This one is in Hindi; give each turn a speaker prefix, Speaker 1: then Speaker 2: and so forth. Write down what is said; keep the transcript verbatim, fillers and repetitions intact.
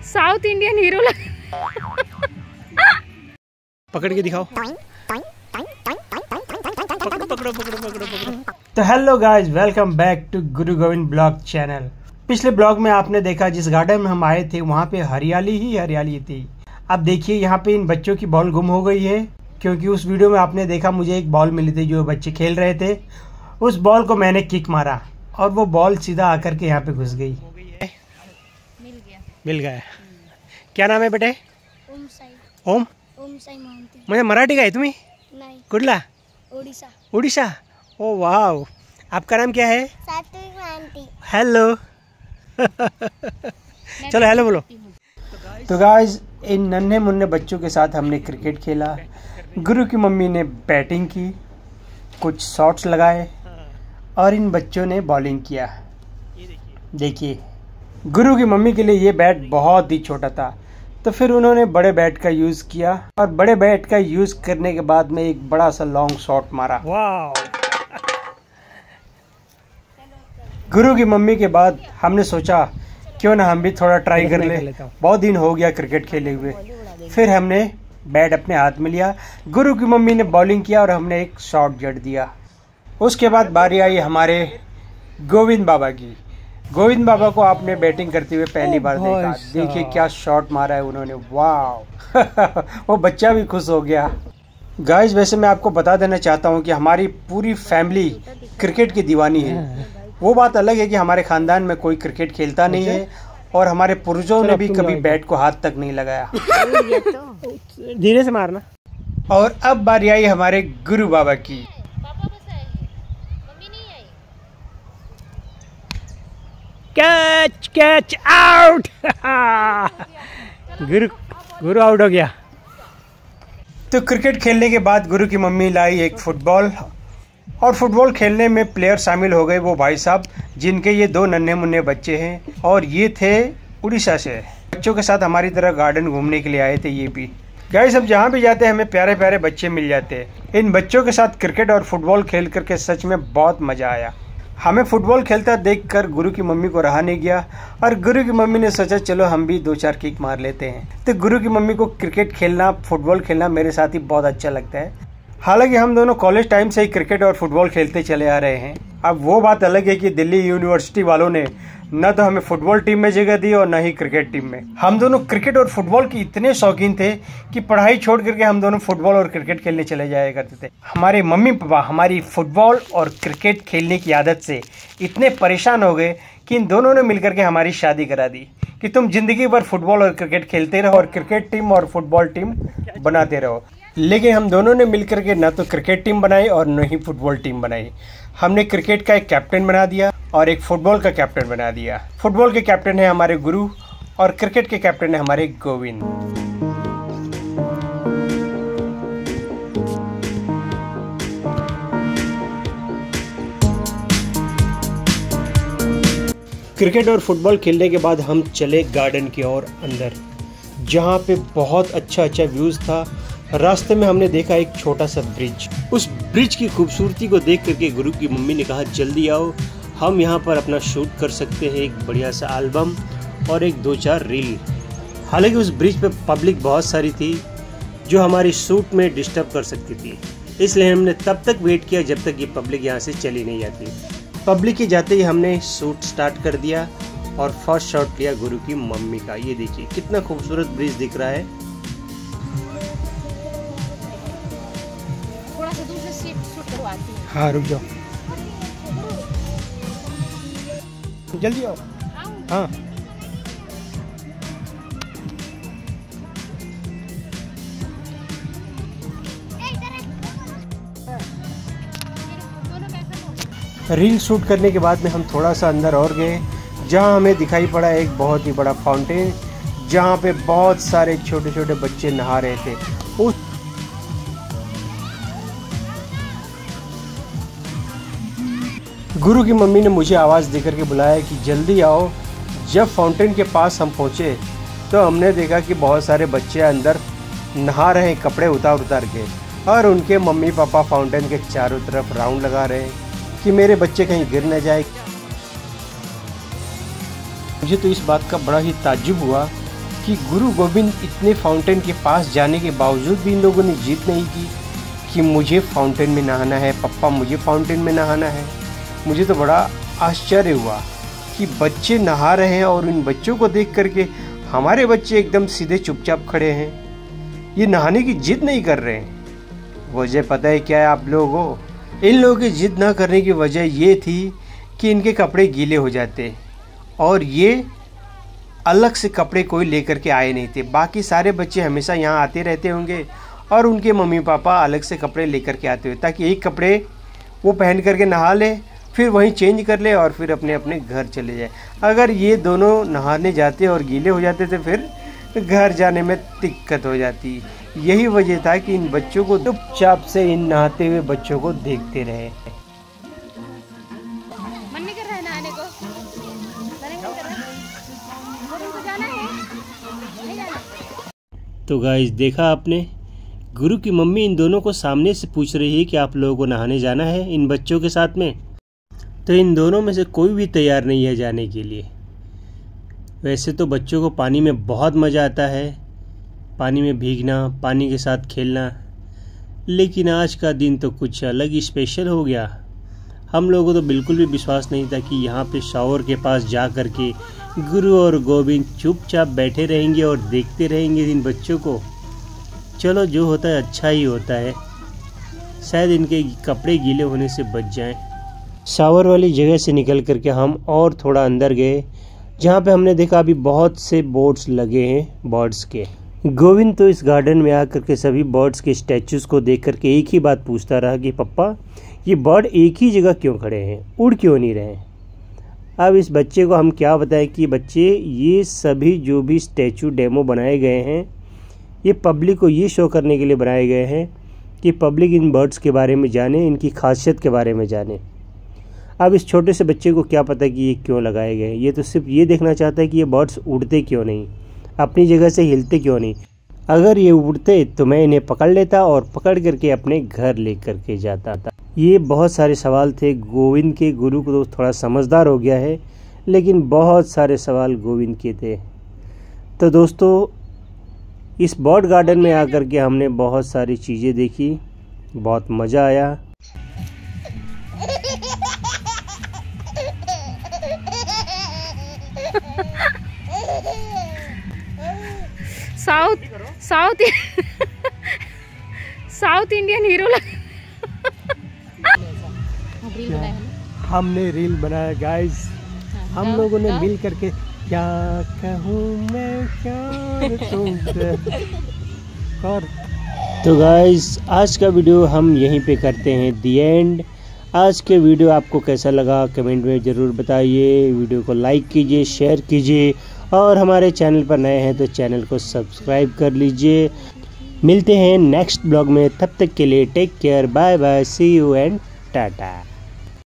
Speaker 1: साउथ इंडियन हीरो लग।
Speaker 2: पकड़ के दिखाओ। पकड़ो पकड़ो पकड़ो पकड़ो पकड़ो। तो hello guys, welcome back to Guru Govind blog channel. पिछले ब्लॉग में आपने देखा जिस गार्डन में हम आए थे वहाँ पे हरियाली ही हरियाली थी। अब देखिए यहाँ पे इन बच्चों की बॉल गुम हो गई है, क्योंकि उस वीडियो में आपने देखा मुझे एक बॉल मिली थी जो बच्चे खेल रहे थे। उस बॉल को मैंने किक मारा और वो बॉल सीधा आकर के यहाँ पे घुस गई।
Speaker 1: मिल गया
Speaker 2: मिल गया। क्या नाम है बेटे?
Speaker 3: ओम साई।
Speaker 2: ओम
Speaker 3: ओम साई मोहंती।
Speaker 2: मुझे मराठी का है तुम्हें?
Speaker 3: नहीं,
Speaker 2: कुठला?
Speaker 3: ओडिशा।
Speaker 2: उड़ीसा। ओ वाह, आपका नाम क्या है?
Speaker 3: सात्विक मोहंती।
Speaker 2: हेलो। चलो हेलो बोलो। तो गाइस, इन नन्हे मुन्ने बच्चों के साथ हमने क्रिकेट खेला। गुरु की मम्मी ने बैटिंग की, कुछ शॉट्स लगाए और इन बच्चों ने बॉलिंग किया। देखिए, गुरु की मम्मी के लिए ये बैट बहुत ही छोटा था, तो फिर उन्होंने बड़े बैट का यूज़ किया और बड़े बैट का यूज़ करने के बाद में एक बड़ा सा लॉन्ग शॉट मारा। वाह। गुरु की मम्मी के बाद हमने सोचा क्यों ना हम भी थोड़ा ट्राई कर ले, बहुत दिन हो गया क्रिकेट खेले हुए। फिर हमने बैट अपने हाथ में लिया, गुरु की मम्मी ने बॉलिंग किया और हमने एक शॉट जड़ दिया। उसके बाद बारी आई हमारे गोविंद बाबा की। गोविंद बाबा को आपने बैटिंग करते हुए पहली बार देखा। देखिए क्या शॉट मारा है उन्होंने, वाह। वो बच्चा भी खुश हो गया। गाइस, वैसे मैं आपको बता देना चाहता हूँ कि हमारी पूरी फैमिली क्रिकेट की दीवानी है। वो बात अलग है कि हमारे खानदान में कोई क्रिकेट खेलता नहीं है और हमारे पुरुषों ने भी कभी बैट को हाथ तक नहीं लगाया। धीरे से मारना। और अब बारी आई हमारे गुरु बाबा की। Catch catch out. Guru Guru out हो गया। तो क्रिकेट खेलने के बाद गुरु की मम्मी लाई एक फुटबॉल और फुटबॉल खेलने में प्लेयर शामिल हो गए वो भाई साहब जिनके ये दो नन्हे मुन्ने बच्चे हैं, और ये थे उड़ीसा से। बच्चों के साथ हमारी तरह गार्डन घूमने के लिए आए थे ये भी। गाइस, सब जहाँ भी जाते हैं हमें प्यारे प्यारे बच्चे मिल जाते हैं। इन बच्चों के साथ क्रिकेट और फुटबॉल खेल करके सच में बहुत मज़ा आया। हमें फुटबॉल खेलता देखकर गुरु की मम्मी को रहा नहीं गया और गुरु की मम्मी ने सोचा चलो हम भी दो चार किक मार लेते हैं। तो गुरु की मम्मी को क्रिकेट खेलना, फुटबॉल खेलना मेरे साथ ही बहुत अच्छा लगता है। हालांकि हम दोनों कॉलेज टाइम से ही क्रिकेट और फुटबॉल खेलते चले आ रहे हैं। अब वो बात अलग है कि दिल्ली यूनिवर्सिटी वालों ने न तो हमें फुटबॉल टीम में जगह दी और न ही क्रिकेट टीम में। हम दोनों क्रिकेट और फुटबॉल के इतने शौकीन थे कि पढ़ाई छोड़ करके हम दोनों फुटबॉल और क्रिकेट खेलने चले जाया करते थे। हमारे मम्मी पापा हमारी फुटबॉल और क्रिकेट खेलने की आदत से इतने परेशान हो गए कि इन दोनों ने मिलकर के हमारी शादी करा दी कि तुम जिंदगी भर फुटबॉल और क्रिकेट खेलते रहो और क्रिकेट टीम और फुटबॉल टीम बनाते रहो। लेकिन हम दोनों ने मिलकर के न तो क्रिकेट टीम बनाई और न ही फुटबॉल टीम बनाई। हमने क्रिकेट का एक कैप्टन बना दिया और एक फुटबॉल का कैप्टन बना दिया। फुटबॉल के कैप्टन है हमारे गुरु और क्रिकेट के कैप्टन है हमारे गोविंद। क्रिकेट और फुटबॉल खेलने के बाद हम चले गार्डन की ओर अंदर, जहाँ पे बहुत अच्छा अच्छा व्यूज था। रास्ते में हमने देखा एक छोटा सा ब्रिज। उस ब्रिज की खूबसूरती को देख करके गुरु की मम्मी ने कहा जल्दी आओ, हम यहाँ पर अपना शूट कर सकते हैं एक बढ़िया सा एल्बम और एक दो चार रील। हालांकि उस ब्रिज पे पब्लिक बहुत सारी थी जो हमारी शूट में डिस्टर्ब कर सकती थी, इसलिए हमने तब तक वेट किया जब तक ये पब्लिक यहाँ से चली नहीं जाती। पब्लिक के जाते ही हमने शूट स्टार्ट कर दिया और फर्स्ट शॉट लिया गुरु की मम्मी का। ये देखिए कितना खूबसूरत ब्रिज दिख रहा है।
Speaker 1: थोड़ा सा दूर से शूट करवाती हूँ।
Speaker 2: हाँ रुक जाओ, जल्दी आओ। हाँ रील शूट करने के बाद में हम थोड़ा सा अंदर और गए, जहाँ हमें दिखाई पड़ा एक बहुत ही बड़ा फाउंटेन, जहाँ पे बहुत सारे छोटे छोटे बच्चे नहा रहे थे। उस गुरु की मम्मी ने मुझे आवाज़ देकर के बुलाया कि जल्दी आओ। जब फाउंटेन के पास हम पहुँचे तो हमने देखा कि बहुत सारे बच्चे अंदर नहा रहे हैं कपड़े उतार उतार के, और उनके मम्मी पापा फाउंटेन के चारों तरफ राउंड लगा रहे हैं कि मेरे बच्चे कहीं गिर न जाए। मुझे तो इस बात का बड़ा ही ताज्जुब हुआ कि गुरु गोविंद इतने फाउंटेन के पास जाने के बावजूद भी इन लोगों ने जिद नहीं की कि मुझे फाउंटेन में नहाना है, पप्पा मुझे फाउंटेन में नहाना है। मुझे तो बड़ा आश्चर्य हुआ कि बच्चे नहा रहे हैं और इन बच्चों को देख करके हमारे बच्चे एकदम सीधे चुपचाप खड़े हैं, ये नहाने की जिद नहीं कर रहे हैं। वजह पता है क्या है आप लोगों को? इन लोगों की जिद ना करने की वजह ये थी कि इनके कपड़े गीले हो जाते और ये अलग से कपड़े कोई लेकर के आए नहीं थे। बाकी सारे बच्चे हमेशा यहाँ आते रहते होंगे और उनके मम्मी पापा अलग से कपड़े लेकर के आते हुए, ताकि एक कपड़े वो पहन करके नहा ले, फिर वहीं चेंज कर ले और फिर अपने अपने घर चले जाए। अगर ये दोनों नहाने जाते और गीले हो जाते तो फिर घर जाने में दिक्कत हो जाती। यही वजह था कि इन बच्चों को चुपचाप से इन नहाते हुए बच्चों को देखते रहे।
Speaker 1: मन नहीं कर रहा है नहाने को? मन नहीं कर रहा है? को जाना है? नहीं जाना?
Speaker 2: तो गाइस देखा आपने, गुरु की मम्मी इन दोनों को सामने से पूछ रही है कि आप लोगों को नहाने जाना है इन बच्चों के साथ में। तो इन दोनों में से कोई भी तैयार नहीं है जाने के लिए। वैसे तो बच्चों को पानी में बहुत मज़ा आता है, पानी में भीगना, पानी के साथ खेलना, लेकिन आज का दिन तो कुछ अलग ही स्पेशल हो गया। हम लोगों को तो बिल्कुल भी विश्वास नहीं था कि यहाँ पे शावर के पास जा कर के गुरु और गोविंद चुपचाप बैठे रहेंगे और देखते रहेंगे इन बच्चों को। चलो जो होता है अच्छा ही होता है, शायद इनके कपड़े गीले होने से बच जाएं। शावर वाली जगह से निकल करके हम और थोड़ा अंदर गए, जहाँ पे हमने देखा अभी बहुत से बोर्ड्स लगे हैं बर्ड्स के। गोविंद तो इस गार्डन में आकर के सभी बर्ड्स के स्टैचूज़ को देख करके एक ही बात पूछता रहा कि पप्पा ये बर्ड एक ही जगह क्यों खड़े हैं, उड़ क्यों नहीं रहे। अब इस बच्चे को हम क्या बताएं कि बच्चे ये सभी जो भी स्टैचू डेमो बनाए गए हैं ये पब्लिक को ये शो करने के लिए बनाए गए हैं कि पब्लिक इन बर्ड्स के बारे में जाने, इनकी खासियत के बारे में जाने। अब इस छोटे से बच्चे को क्या पता कि ये क्यों लगाए गए हैं, ये तो सिर्फ ये देखना चाहता है कि ये बर्ड्स उड़ते क्यों नहीं, अपनी जगह से हिलते क्यों नहीं। अगर ये उड़ते तो मैं इन्हें पकड़ लेता और पकड़ करके अपने घर ले करके जाता था। ये बहुत सारे सवाल थे गोविंद के। गुरु को तो थोड़ा समझदार हो गया है, लेकिन बहुत सारे सवाल गोविंद के थे। तो दोस्तों इस बर्ड गार्डन में आकर के हमने बहुत सारी चीज़ें देखी, बहुत मज़ा आया।
Speaker 1: South south south Indian hero लग रील बनाया है ना?
Speaker 2: हमने रील बनाया गाइस, हम लोगों ने मिल करके। क्या कहूँ मैं क्या तुम कर। तो गाइस आज का वीडियो हम यहीं पे करते हैं दी एंड। आज के वीडियो आपको कैसा लगा कमेंट में ज़रूर बताइए। वीडियो को लाइक कीजिए, शेयर कीजिए और हमारे चैनल पर नए हैं तो चैनल को सब्सक्राइब कर लीजिए। मिलते हैं नेक्स्ट ब्लॉग में, तब तक के लिए take care, bye bye, see you and Tata.